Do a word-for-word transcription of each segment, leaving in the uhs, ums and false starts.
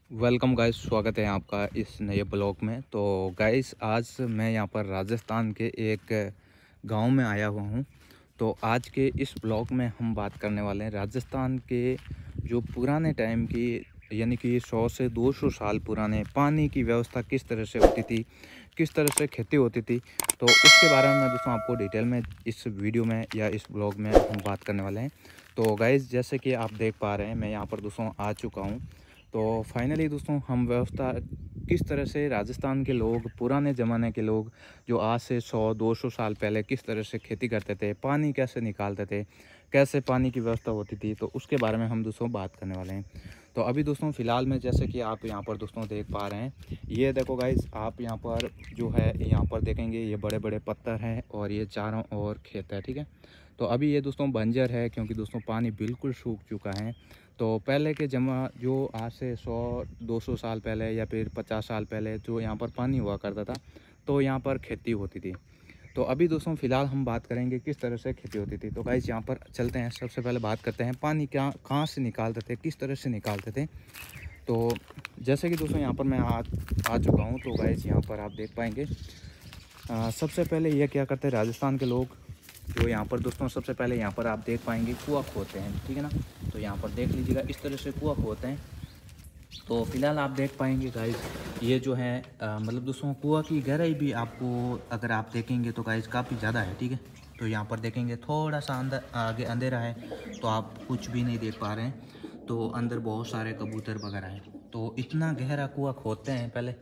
Welcome guys, स्वागत है आपका इस नए ब्लॉग में। तो गाइस, आज मैं यहाँ पर राजस्थान के एक गांव में आया हुआ हूँ। तो आज के इस ब्लॉग में हम बात करने वाले हैं राजस्थान के जो पुराने टाइम की, यानी कि सौ से दो सौ साल पुराने पानी की व्यवस्था किस तरह से होती थी, किस तरह से खेती होती थी। तो उसके बारे में मैं दोस्तों आपको डिटेल में इस वीडियो में या इस ब्लॉग में हम बात करने वाले हैं। तो गाइस, जैसे कि आप देख पा रहे हैं, मैं यहाँ पर दोस्तों आ चुका हूँ। तो फाइनली दोस्तों, हम व्यवस्था किस तरह से राजस्थान के लोग, पुराने ज़माने के लोग जो आज से सौ दो सौ साल पहले किस तरह से खेती करते थे, पानी कैसे निकालते थे, कैसे पानी की व्यवस्था होती थी, तो उसके बारे में हम दोस्तों बात करने वाले हैं। तो अभी दोस्तों फ़िलहाल में जैसे कि आप यहाँ पर दोस्तों देख पा रहे हैं, ये देखो गाइस, आप यहाँ पर जो है यहाँ पर देखेंगे, ये बड़े बड़े पत्थर हैं और ये चारों ओर खेत है। ठीक है, तो अभी ये दोस्तों बंजर है क्योंकि दोस्तों पानी बिल्कुल सूख चुका है। तो पहले के जमा जो आज से सौ दो सौ साल पहले या फिर पचास साल पहले जो यहाँ पर पानी हुआ करता था, तो यहाँ पर खेती होती थी। तो अभी दोस्तों फ़िलहाल हम बात करेंगे किस तरह से खेती होती थी। तो गाइस, यहाँ पर चलते हैं, सबसे पहले बात करते हैं पानी क्या कहाँ से निकालते थे, किस तरह से निकालते थे। तो जैसे कि दोस्तों यहाँ पर मैं आ आ चुका हूँ। तो गाइस, यहाँ पर आप देख पाएंगे, आ, सबसे पहले ये क्या करते हैं राजस्थान के लोग, जो यहाँ पर दोस्तों सबसे पहले यहाँ पर आप देख पाएंगे कुआं खोदते हैं। ठीक है ना, तो यहाँ पर देख लीजिएगा, इस तरह से कुआं खोदते हैं। तो फिलहाल आप देख पाएंगे गाइस, ये जो है आ, मतलब दोस्तों कुआं की गहराई भी आपको अगर आप देखेंगे तो गाइस काफ़ी ज़्यादा है। ठीक है, तो यहाँ पर देखेंगे थोड़ा सा अंदर आगे अंधेरा है तो आप कुछ भी नहीं देख पा रहे हैं। तो अंदर बहुत सारे कबूतर वगैरह हैं। तो इतना गहरा कुआं खोदते हैं पहले।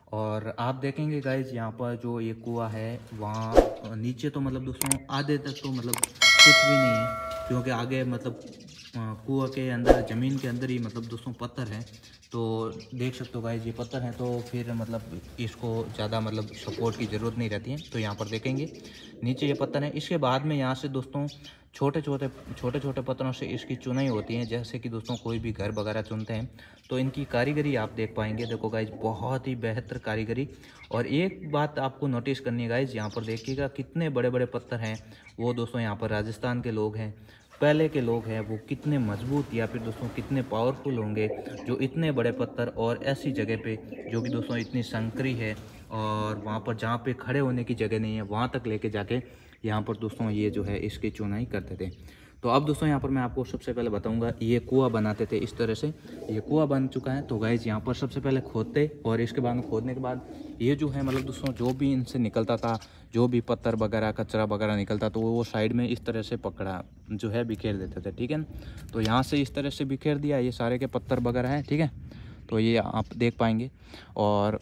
और आप देखेंगे गाइज, यहाँ पर जो ये कुआं है वहाँ नीचे तो मतलब दोस्तों आधे तक तो मतलब कुछ भी नहीं है, क्योंकि आगे मतलब कुआं के अंदर ज़मीन के अंदर ही मतलब दोस्तों पत्थर है। तो देख सकते हो गाइज, ये पत्थर हैं, तो फिर मतलब इसको ज़्यादा मतलब सपोर्ट की ज़रूरत नहीं रहती है। तो यहाँ पर देखेंगे नीचे ये पत्थर है। इसके बाद में यहाँ से दोस्तों छोटे छोटे छोटे छोटे पत्थरों से इसकी चुनाई होती है। जैसे कि दोस्तों कोई भी घर वगैरह चुनते हैं तो इनकी कारीगरी आप देख पाएंगे। देखो गाइज, बहुत ही बेहतर कारीगरी। और एक बात आपको नोटिस करनी है गाइज, यहाँ पर देखिएगा कितने बड़े बड़े पत्थर हैं। वो दोस्तों यहाँ पर राजस्थान के लोग हैं, पहले के लोग हैं, वो कितने मजबूत या फिर दोस्तों कितने पावरफुल होंगे जो इतने बड़े पत्थर और ऐसी जगह पे जो कि दोस्तों इतनी संकरी है और वहाँ पर जहाँ पे खड़े होने की जगह नहीं है, वहाँ तक लेके जाके यहाँ पर दोस्तों ये जो है इसकी चुनाई करते थे। तो अब दोस्तों यहाँ पर मैं आपको सबसे पहले बताऊंगा, ये कुआं बनाते थे इस तरह से। ये कुआं बन चुका है। तो गाइज, यहाँ पर सबसे पहले खोदते और इसके बाद में खोदने के बाद ये जो है मतलब दोस्तों जो भी इनसे निकलता था, जो भी पत्थर वगैरह कचरा वगैरह निकलता, तो वो साइड में इस तरह से पकड़ा जो है बिखेर देते थे। ठीक है ना, तो यहाँ से इस तरह से बिखेर दिया, ये सारे के पत्थर वगैरह हैं। ठीक है, तो ये आप देख पाएंगे। और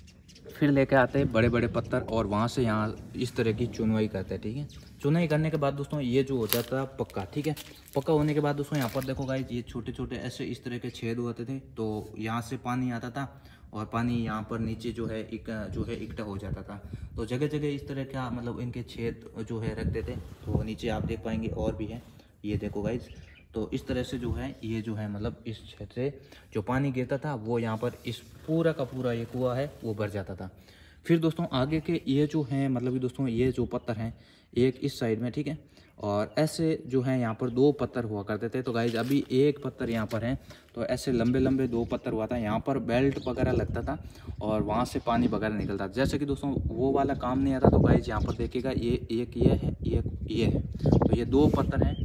फिर लेके आते हैं बड़े बड़े पत्थर और वहाँ से यहाँ इस तरह की चुनवाई करते हैं। ठीक है, चुनाई करने के बाद दोस्तों ये जो हो जाता है पक्का। ठीक है, पक्का होने के बाद दोस्तों यहाँ पर देखो गाइस, ये छोटे छोटे ऐसे इस तरह के छेद होते थे। तो यहाँ से पानी आता था और पानी यहाँ पर नीचे जो है एक जो है इकट्ठा हो जाता था। तो जगह जगह इस तरह का मतलब इनके छेद जो है रखते थे। तो नीचे आप देख पाएंगे और भी है, ये देखो गाइस। तो इस तरह से जो है ये जो है मतलब इस क्षेत्र से जो पानी गिरता था वो यहाँ पर इस पूरा का पूरा ये कुआं है वो भर जाता था। फिर दोस्तों आगे के ये जो है मतलब कि दोस्तों ये जो पत्थर हैं, एक इस साइड में, ठीक है, और ऐसे जो है यहाँ पर दो पत्थर हुआ करते थे। तो गाइज, अभी एक पत्थर यहाँ पर है, तो ऐसे लंबे लंबे दो पत्थर हुआ था। यहाँ पर बेल्ट वगैरह लगता था और वहाँ से पानी वगैरह निकलता था। जैसे कि दोस्तों वो वाला काम नहीं आता। तो गाइज, यहाँ पर देखिएगा, ये एक ये है, एक ये है। तो ये दो पत्थर हैं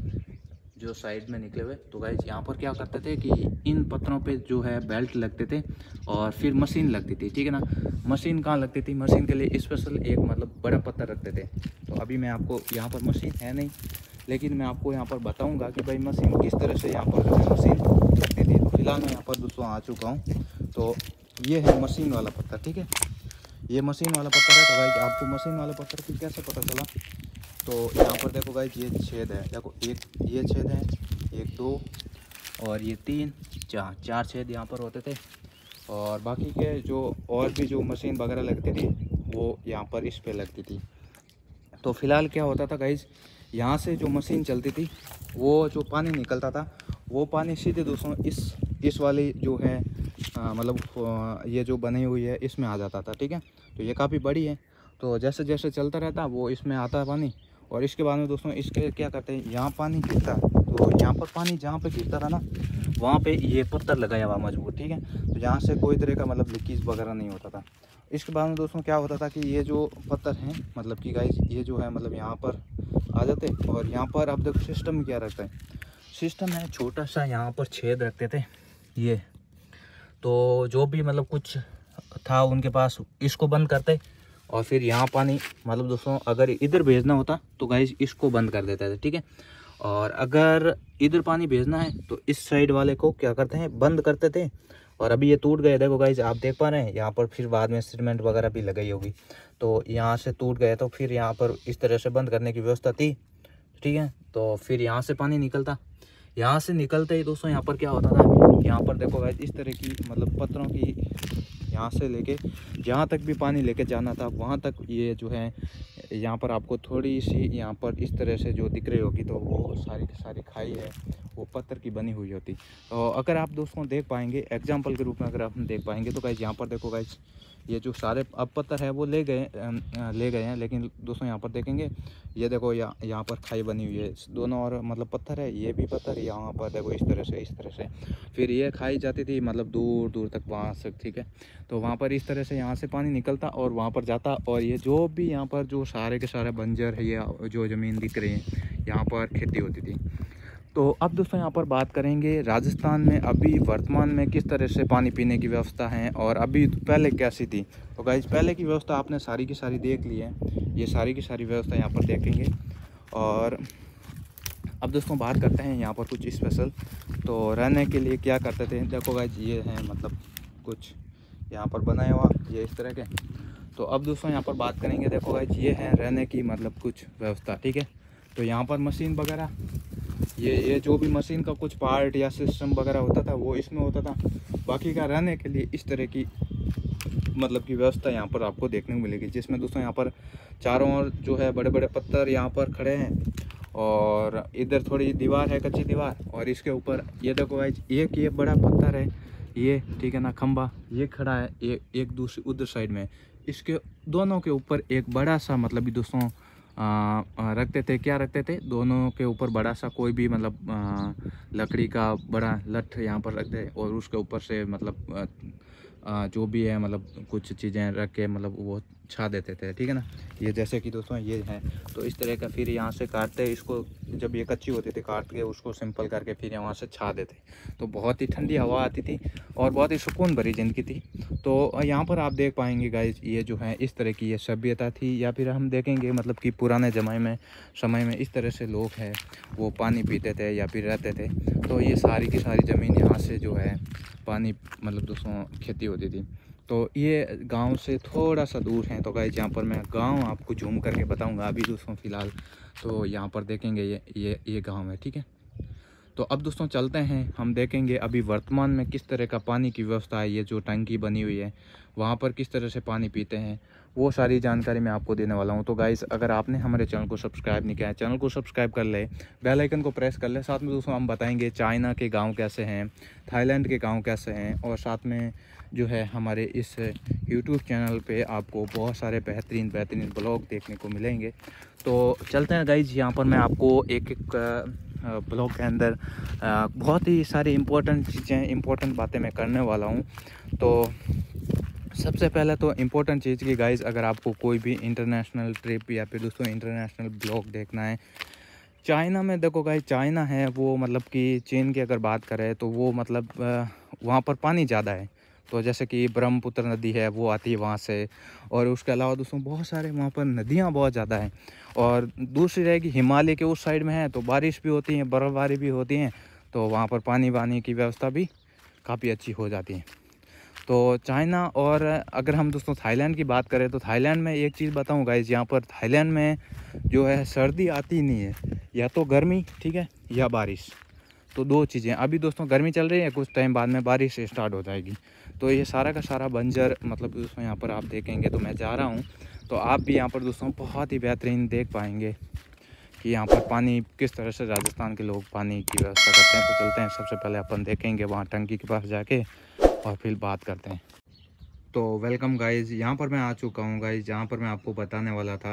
जो साइड में निकले हुए। तो गाइज, यहाँ पर क्या करते थे कि इन पत्थरों पे जो है बेल्ट लगते थे और फिर मशीन लगती थी। ठीक है ना, मशीन कहाँ लगती थी, मशीन के लिए स्पेशल एक मतलब बड़ा पत्थर रखते थे। तो अभी मैं आपको, यहाँ पर मशीन है नहीं, लेकिन मैं आपको यहाँ पर बताऊँगा कि भाई मशीन किस तरह से यहाँ पर जो है मशीन रखती थी। तो फिलहाल मैं यहाँ पर दोस्तों आ चुका हूँ। तो ये है मशीन वाला पत्थर। ठीक है, ये मशीन वाला पत्थर है। तो गाइज, आपको मशीन वाले पत्थर की कैसे पता चला, तो यहाँ पर देखो गाइज, ये छेद है, देखो एक ये छेद है, एक दो और ये तीन चार चार छेद यहाँ पर होते थे। और बाकी के जो और भी जो मशीन वगैरह लगती थी वो यहाँ पर इस पे लगती थी। तो फिलहाल क्या होता था गाइज, यहाँ से जो मशीन चलती थी वो जो पानी निकलता था वो पानी सीधे दोस्तों इस इस वाली जो है मतलब ये जो बनी हुई है इसमें आ जाता था। ठीक है, तो ये काफ़ी बड़ी है। तो जैसे जैसे चलता रहता वो इसमें आता है पानी। और इसके बाद में दोस्तों इसके क्या करते हैं, यहाँ पानी गिरता, तो यहाँ पर पानी जहाँ पे गिरता था ना वहाँ पे ये पत्थर लगाया हुआ मजबूत, ठीक है। तो यहाँ से कोई तरह का मतलब लीकेज वगैरह नहीं होता था। इसके बाद में दोस्तों क्या होता था कि ये जो पत्थर हैं मतलब कि गाइस ये जो है मतलब यहाँ पर आ जाते, और यहाँ पर अब देखो सिस्टम क्या रखता है, सिस्टम है छोटा सा यहाँ पर छेद रखते थे ये, तो जो भी मतलब कुछ था उनके पास इसको बंद करते, और फिर यहाँ पानी मतलब दोस्तों अगर इधर भेजना होता तो गाइस इसको बंद कर देते थे, ठीक है। और अगर इधर पानी भेजना है तो इस साइड वाले को क्या करते हैं, बंद करते थे। और अभी ये टूट गए, देखो गाइस आप देख पा रहे हैं यहाँ पर, फिर बाद में सीमेंट वगैरह भी लगाई होगी, तो यहाँ से टूट गए, तो फिर यहाँ पर इस तरह से बंद करने की व्यवस्था थी, ठीक है। तो फिर यहाँ से पानी निकलता, यहाँ से निकलते ही दोस्तों यहाँ पर क्या होता था, यहाँ पर देखो गाइस इस तरह की मतलब पत्थरों की यहाँ से लेके जहाँ तक भी पानी लेके जाना था वहाँ तक, ये जो है यहाँ पर आपको थोड़ी सी यहाँ पर इस तरह से जो दिख रही होगी, तो वो सारी की सारी खाई है वो पत्थर की बनी हुई होती। तो अगर आप दोस्तों देख पाएंगे एग्जाम्पल के रूप में, अगर आप देख पाएंगे तो गाइस यहाँ पर देखो गाइस ये जो सारे अब पत्थर है वो ले गए ले गए हैं, लेकिन दोस्तों यहाँ पर देखेंगे ये देखो यहाँ यहाँ पर खाई बनी हुई है, दोनों और मतलब पत्थर है, ये भी पत्थर, यहाँ पर देखो इस तरह से इस तरह से फिर ये खाई जाती थी मतलब दूर दूर तक वहाँ से, ठीक है। तो वहाँ पर इस तरह से यहाँ से पानी निकलता और वहाँ पर जाता, और ये जो भी यहाँ पर जो सारे के सारे बंजर है, ये जो ज़मीन दिख रही है यहाँ पर खेती होती थी। तो अब दोस्तों यहाँ पर बात करेंगे राजस्थान में अभी वर्तमान में किस तरह से पानी पीने की व्यवस्था है और अभी पहले कैसी थी। तो गाइस पहले की व्यवस्था आपने सारी की सारी देख ली है, ये सारी की सारी व्यवस्था यहाँ पर देखेंगे। और अब दोस्तों बात करते हैं यहाँ पर कुछ स्पेशल, तो रहने के लिए क्या करते थे, देखो गाइस ये है मतलब कुछ यहाँ पर बनाया हुआ ये इस तरह के। तो अब दोस्तों यहाँ पर बात करेंगे, देखो गाइस ये है रहने की मतलब कुछ व्यवस्था, ठीक है। तो यहाँ पर मशीन वगैरह ये ये जो भी मशीन का कुछ पार्ट या सिस्टम वगैरह होता था वो इसमें होता था, बाकी का रहने के लिए इस तरह की मतलब की व्यवस्था यहाँ पर आपको देखने को मिलेगी, जिसमें दोस्तों यहाँ पर चारों ओर जो है बड़े बड़े पत्थर यहाँ पर खड़े हैं, और इधर थोड़ी दीवार है कच्ची दीवार, और इसके ऊपर ये देखो भाई एक ये बड़ा पत्थर है ये, ठीक है ना, खंबा ये खड़ा है, एक एक दूसरी उधर साइड में, इसके दोनों के ऊपर एक बड़ा सा मतलब भी दोस्तों आ, आ, रखते थे, क्या रखते थे, दोनों के ऊपर बड़ा सा कोई भी मतलब आ, लकड़ी का बड़ा लठ यहाँ पर रखते, और उसके ऊपर से मतलब आ, आ, जो भी है मतलब कुछ चीज़ें रख के मतलब वो छा देते थे, ठीक है ना। ये जैसे कि दोस्तों ये है, तो इस तरह का फिर यहाँ से काटते इसको, जब ये कच्ची होती थी काट के उसको सिंपल करके फिर यहाँ से छा देते, तो बहुत ही ठंडी हवा आती थी और बहुत ही सुकून भरी ज़िंदगी थी। तो यहाँ पर आप देख पाएंगे गाइस ये जो है इस तरह की ये सभ्यता थी, या फिर हम देखेंगे मतलब कि पुराने ज़माने में समय में इस तरह से लोग हैं वो पानी पीते थे या फिर रहते थे। तो ये सारी की सारी ज़मीन यहाँ से जो है पानी मतलब दोस्तों खेती होती थी। तो ये गांव से थोड़ा सा दूर है, तो गाइस यहाँ पर मैं गांव आपको झूम करके बताऊंगा अभी दोस्तों फ़िलहाल। तो यहाँ पर देखेंगे ये ये ये गांव है, ठीक है। तो अब दोस्तों चलते हैं, हम देखेंगे अभी वर्तमान में किस तरह का पानी की व्यवस्था है, ये जो टंकी बनी हुई है वहाँ पर किस तरह से पानी पीते हैं, वो सारी जानकारी मैं आपको देने वाला हूँ। तो गाइस अगर आपने हमारे चैनल को सब्सक्राइब नहीं किया है, चैनल को सब्सक्राइब कर ले, बेल आइकन को प्रेस कर ले। साथ में दोस्तों हम बताएंगे चाइना के गांव कैसे हैं, थाईलैंड के गांव कैसे हैं, और साथ में जो है हमारे इस यूट्यूब चैनल पे आपको बहुत सारे बेहतरीन बेहतरीन ब्लॉग देखने को मिलेंगे। तो चलते हैं गाइस, यहाँ पर मैं आपको एक एक ब्लॉग के अंदर बहुत ही सारी इम्पोर्टेंट चीज़ें इम्पोर्टेंट बातें मैं करने वाला हूँ। तो सबसे पहले तो इम्पोर्टेंट चीज़ की गाइस, अगर आपको कोई भी इंटरनेशनल ट्रिप या फिर दोस्तों इंटरनेशनल ब्लॉग देखना है, चाइना में देखो गाइस चाइना है वो मतलब कि चीन की अगर बात करें तो वो मतलब वहाँ पर पानी ज़्यादा है, तो जैसे कि ब्रह्मपुत्र नदी है वो आती है वहाँ से, और उसके अलावा दोस्तों बहुत सारे वहाँ पर नदियाँ बहुत ज़्यादा हैं। और दूसरी रहेगी हिमालय के उस साइड में है तो बारिश भी होती है, बर्फ़बारी भी होती है, तो वहाँ पर पानी वानी की व्यवस्था भी काफ़ी अच्छी हो जाती है। तो चाइना, और अगर हम दोस्तों थाईलैंड की बात करें तो थाईलैंड में एक चीज़ बताऊँ गाइस, यहाँ पर थाईलैंड में जो है सर्दी आती नहीं है, या तो गर्मी, ठीक है, या बारिश, तो दो चीज़ें। अभी दोस्तों गर्मी चल रही है, कुछ टाइम बाद में बारिश स्टार्ट हो जाएगी। तो ये सारा का सारा बंजर मतलब दोस्तों यहाँ पर आप देखेंगे, तो मैं जा रहा हूँ तो आप भी यहाँ पर दोस्तों बहुत ही बेहतरीन देख पाएंगे कि यहाँ पर पानी किस तरह से राजस्थान के लोग पानी की व्यवस्था करते हैं। तो चलते हैं, सबसे पहले अपन देखेंगे वहाँ टंकी के पास जाके और फिर बात करते हैं। तो वेलकम गाइज़, यहाँ पर मैं आ चुका हूँ गाइज़, जहाँ पर मैं आपको बताने वाला था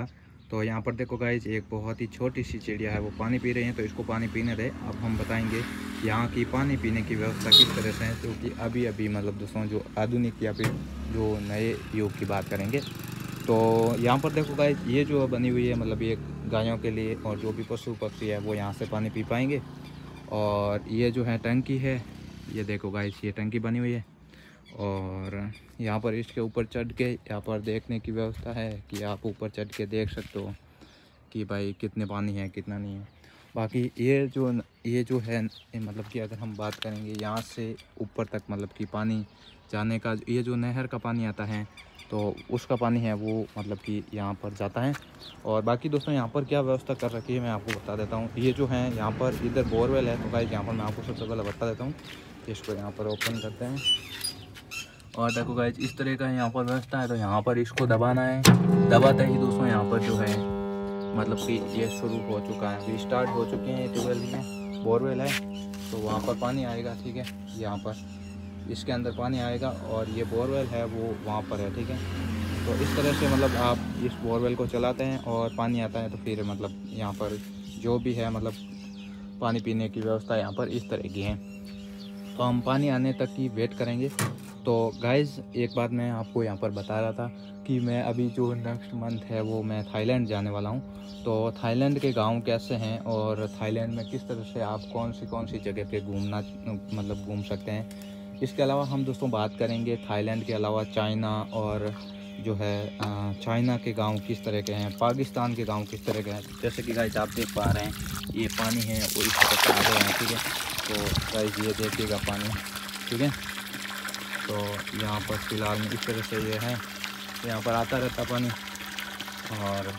तो यहाँ पर देखो गाइज एक बहुत ही छोटी सी चिड़िया है, वो पानी पी रही है, तो इसको पानी पीने दे। अब हम बताएंगे यहाँ की पानी पीने की व्यवस्था किस तरह से है, क्योंकि तो अभी अभी मतलब दोस्तों जो आधुनिक या फिर जो नए युग की बात करेंगे तो यहाँ पर देखो गाइज ये जो बनी हुई है मतलब ये गायों के लिए, और जो भी पशु पक्षी है वो यहाँ से पानी पी पाएंगे। और ये जो है टंकी है, ये देखो गाइज ये टंकी बनी हुई है, और यहाँ पर इसके ऊपर चढ़ के यहाँ पर देखने की व्यवस्था है कि आप ऊपर चढ़ के देख सकते हो कि भाई कितने पानी है कितना नहीं है। बाकी ये जो ये जो है मतलब कि अगर हम बात करेंगे यहाँ से ऊपर तक मतलब कि पानी जाने का, ये जो नहर का पानी आता है तो उसका पानी है वो मतलब कि यहाँ पर जाता है। और बाकी दोस्तों यहाँ पर क्या व्यवस्था कर रखी है मैं आपको बता देता हूँ। ये जो है यहाँ पर इधर बोरवेल है, तो गाइस यहाँ पर मैं आपको सबसे पहले बता देता हूँ। इसको यहाँ पर ओपन करते हैं और देखो गाइस इस तरह का यहाँ पर व्यवस्था है। तो यहाँ पर इसको दबाना है, दबाते ही दोस्तों यहाँ पर जो है मतलब कि ये शुरू हो चुका है, अभी स्टार्ट हो चुके हैं। ट्यूबवेल में बोरवेल है तो वहाँ पर पानी आएगा, ठीक है। यहाँ पर इसके अंदर पानी आएगा और ये बोरवेल है वो वहाँ पर है, ठीक है। तो इस तरह से मतलब आप इस बोरवेल को चलाते हैं और पानी आता है, तो फिर मतलब यहाँ पर जो भी है मतलब पानी पीने की व्यवस्था यहाँ पर इस तरह की है। तो हम पानी आने तक की वेट करेंगे। तो गाइज़ एक बात मैं आपको यहाँ पर बता रहा था कि मैं अभी जो नेक्स्ट मंथ है वो मैं थाईलैंड जाने वाला हूँ। तो थाईलैंड के गांव कैसे हैं और थाईलैंड में किस तरह से आप कौन सी कौन सी जगह पे घूमना मतलब घूम सकते हैं। इसके अलावा हम दोस्तों बात करेंगे थाईलैंड के अलावा चाइना और जो है चाइना के गांव किस तरह के हैं, पाकिस्तान के गांव किस तरह के हैं। जैसे कि गाइस आप देख पा रहे हैं ये पानी है वो इस तरह से आ गए हैं, ठीक है। तो गाइस ये देखिएगा पानी, ठीक है। तो यहाँ पर फ़िलहाल में इस तरह से ये है, यहाँ पर आता रहता पानी। और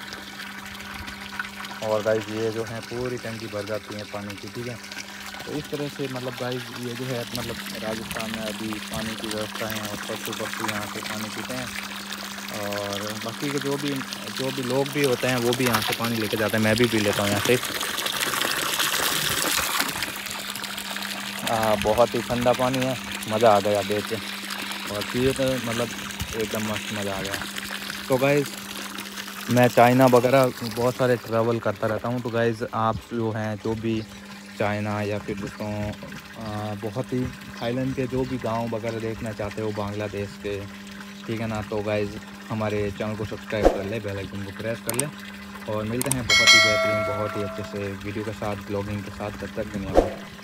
और गाइस ये जो है पूरी टंकी भर जाती है पानी की, ठीक है। तो इस तरह से मतलब गाइस ये जो है मतलब राजस्थान में अभी पानी की व्यवस्था है और पशु पक्षी यहाँ से पानी पीते हैं। और बाकी के जो भी जो भी लोग भी होते हैं वो भी यहाँ से पानी लेके जाते हैं, मैं भी पी लेता हूँ यहाँ से। आ, बहुत ही ठंडा पानी है, मज़ा आ गया देख के, और पिए तो मतलब एकदम मस्त मज़ा आ गया। तो गाइस मैं चाइना वगैरह बहुत सारे ट्रैवल करता रहता हूँ। तो गाइस आप जो हैं जो भी चाइना या फिर दोस्तों बहुत ही थाईलैंड के जो भी गांव वगैरह देखना चाहते हो, बांग्लादेश के, ठीक है ना, तो गाइस हमारे चैनल को सब्सक्राइब कर ले, बेल आइकन को प्रेस कर ले। और मिलते हैं बहुत ही बेहतरीन बहुत ही अच्छे से वीडियो के साथ, ब्लॉगिंग के साथ। तब तक धन्यवाद।